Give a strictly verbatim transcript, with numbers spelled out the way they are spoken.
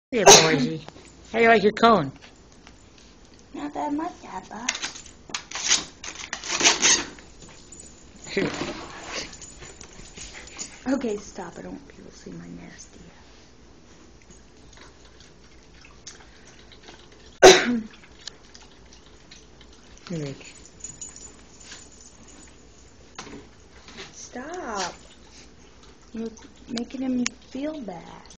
Here, Boise. How do you like your cone? Not that much, Papa. Okay, stop. I don't want people to see my nasty. Rich. Stop. You're making him feel bad.